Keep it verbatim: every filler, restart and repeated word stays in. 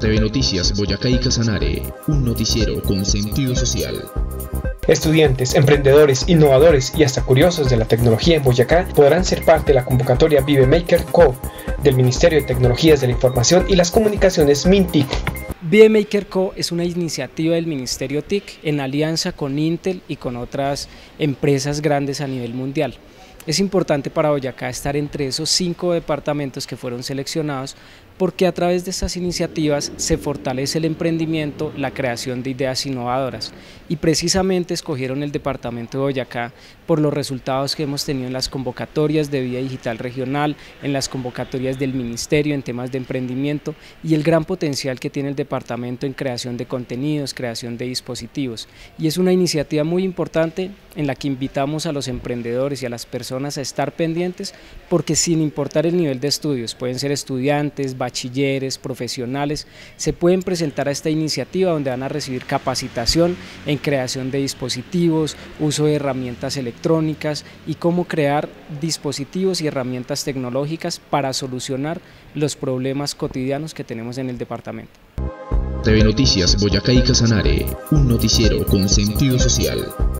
T V Noticias Boyacá y Casanare, un noticiero con sentido social. Estudiantes, emprendedores, innovadores y hasta curiosos de la tecnología en Boyacá podrán ser parte de la convocatoria Vive Maker Co del Ministerio de Tecnologías de la Información y las Comunicaciones MINTIC. Vive Maker Co es una iniciativa del Ministerio T I C en alianza con Intel y con otras empresas grandes a nivel mundial. Es importante para Boyacá estar entre esos cinco departamentos que fueron seleccionados porque a través de estas iniciativas se fortalece el emprendimiento, la creación de ideas innovadoras y precisamente escogieron el departamento de Boyacá por los resultados que hemos tenido en las convocatorias de Vía Digital Regional, en las convocatorias del Ministerio en temas de emprendimiento y el gran potencial que tiene el departamento en creación de contenidos, creación de dispositivos. Y es una iniciativa muy importante en la que invitamos a los emprendedores y a las personas a estar pendientes porque sin importar el nivel de estudios, pueden ser estudiantes, bachilleres, profesionales, se pueden presentar a esta iniciativa donde van a recibir capacitación en creación de dispositivos, uso de herramientas electrónicas y cómo crear dispositivos y herramientas tecnológicas para solucionar los problemas cotidianos que tenemos en el departamento. T V Noticias Boyacá y Casanare, un noticiero con sentido social.